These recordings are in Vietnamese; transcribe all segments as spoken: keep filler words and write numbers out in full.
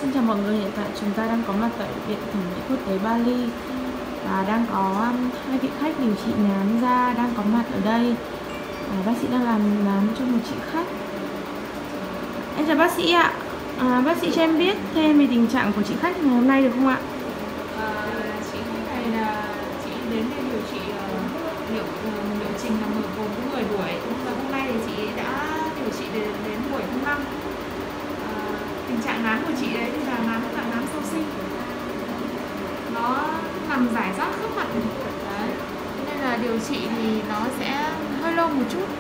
Xin chào mọi người, hiện tại chúng ta đang có mặt tại Viện Thẩm mỹ Quốc tế Bali và đang có um, hai vị khách điều trị nám da đang có mặt ở đây. À, bác sĩ đang làm nám cho một chị khách. Em chào bác sĩ ạ. À, bác sĩ cho em biết thêm về tình trạng của chị khách ngày hôm nay được không ạ? À, chị khách này là chị đến để điều trị uh, liệu uh, liệu trình là mở gồm có mười buổi, và hôm nay thì chị đã điều trị đến, đến buổi thứ năm. À, tình trạng nám của chị đấy thì là nám là nám sâu sinh, nó nằm rải rác khắp mặt đấy, nên là điều trị thì nó sẽ hơi lâu một chút.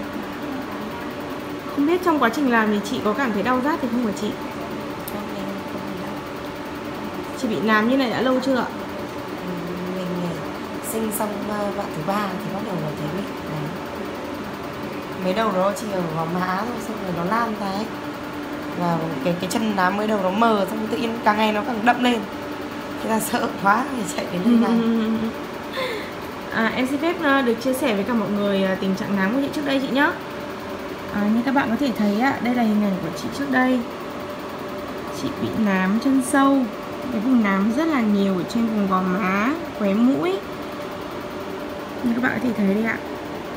Không biết trong quá trình làm thì chị có cảm thấy đau rát thì không hả chị? Chị bị nám như này đã lâu chưa ạ? Mình sinh xong bạn thứ ba thì bắt đầu là thấy bị đấy. Mới đầu nó chỉ ở gò má thôi, xong rồi nó lan ra ấy. Và cái cái chân nám mới đầu nó mờ, xong rồi tự nhiên càng ngày nó càng đậm lên. Thế là sợ quá thì chạy đến đây này. À, em xin phép được chia sẻ với cả mọi người tình trạng nám của chị trước đây chị nhé. À, như các bạn có thể thấy ạ, đây là hình ảnh của chị trước đây. Chị bị nám chân sâu, cái vùng nám rất là nhiều ở trên vùng gò má, khóe mũi. Như các bạn có thể thấy đây ạ.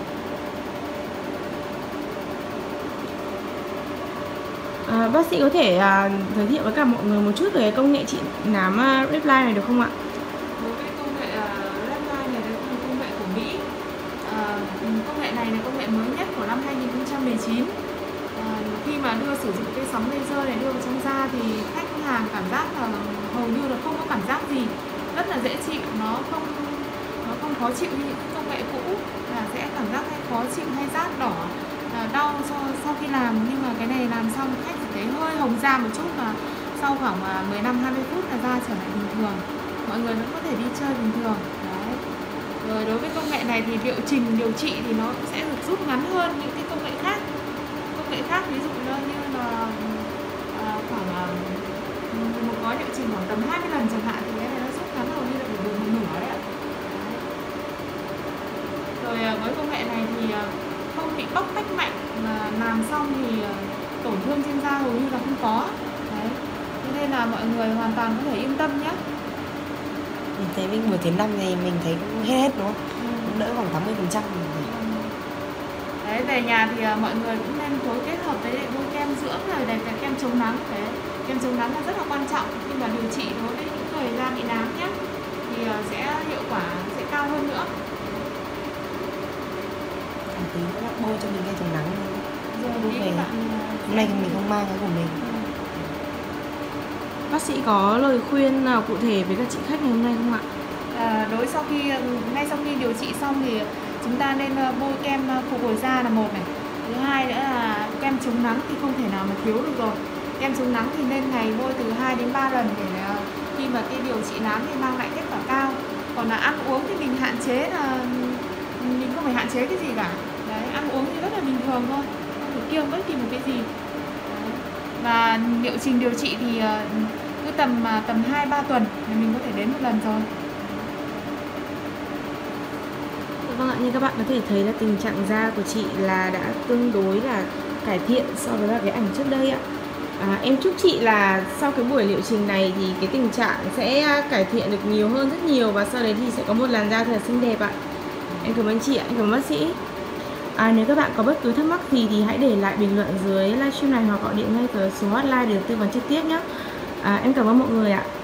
À, bác sĩ có thể à, giới thiệu với cả mọi người một chút về công nghệ trị nám uh, Reply này được không ạ? Đối với công nghệ uh, Reply này là công nghệ của Mỹ. Uh, công nghệ này là công nghệ mới nhất của năm hai nghìn không trăm mười chín. Uh, khi mà đưa sử dụng cái sóng laser này đưa vào trong da thì khách hàng cảm giác là hầu như là không có cảm giác gì, rất là dễ chịu, nó không nó không khó chịu như những công nghệ cũ là sẽ cảm giác hay khó chịu hay rát đỏ, đau sau, sau khi làm. Nhưng mà cái này làm xong khách chỉ thấy hơi hồng da một chút, và sau khoảng mười lăm hai mươi phút là da trở lại bình thường, mọi người vẫn có thể đi chơi bình thường. Đấy. Rồi đối với công nghệ này thì liệu trình điều trị thì nó cũng sẽ được rút ngắn hơn những cái công nghệ khác. Công nghệ khác ví dụ như là à, khoảng à, một gói liệu trình khoảng tầm hai mươi lần chẳng hạn, thì cái này nó rút ngắn hầu như là được một nửa đấy ạ. Rồi với công nghệ này thì không bị bóc tách mạnh, mà làm xong thì tổn thương trên da hầu như là không có. Đấy. Thế nên là mọi người hoàn toàn có thể yên tâm nhé. Mình thấy mình buổi thứ năm thì mình thấy cũng hết hết đúng không? Ừ. Cũng đỡ khoảng tám mươi phần trăm. Đấy, về nhà thì mọi người cũng nên phối kết hợp với bôi kem dưỡng rồi này, cái kem chống nắng. Đấy. Kem chống nắng là rất là quan trọng khi mà điều trị đối với những người da bị nám nhé, thì sẽ hiệu quả sẽ cao hơn nữa. Tí nữa bôi cho mình cái chống nắng luôn. Rồi về. Bạn... Hôm nay mình không mang cái của mình. Ừ. Bác sĩ có lời khuyên nào cụ thể với các chị khách ngày hôm nay không ạ? À, đối sau khi ngay sau khi điều trị xong thì chúng ta nên bôi kem phục hồi da là một này. Thứ hai nữa là kem chống nắng thì không thể nào mà thiếu được rồi. Kem chống nắng thì nên ngày bôi từ hai đến ba lần để khi mà cái điều trị nám thì mang lại kết quả cao. Còn là ăn uống thì mình hạn chế là mình không phải hạn chế cái gì cả. Đấy, ăn uống thì rất là bình thường thôi, không phải kiêng bất kỳ một cái gì. Đấy. Và liệu trình điều trị thì cứ tầm tầm hai ba tuần thì mình có thể đến một lần rồi. Vâng ạ, như các bạn có thể thấy là tình trạng da của chị là đã tương đối là cải thiện so với là cái ảnh trước đây ạ. À, em chúc chị là sau cái buổi liệu trình này thì cái tình trạng sẽ cải thiện được nhiều hơn rất nhiều, và sau đấy thì sẽ có một làn da thật là xinh đẹp ạ. Em cảm ơn chị ạ, em cảm ơn bác sĩ. À, nếu các bạn có bất cứ thắc mắc gì thì hãy để lại bình luận dưới livestream này hoặc gọi điện ngay tới số hotline để được tư vấn trực tiếp nhé. À, em cảm ơn mọi người ạ.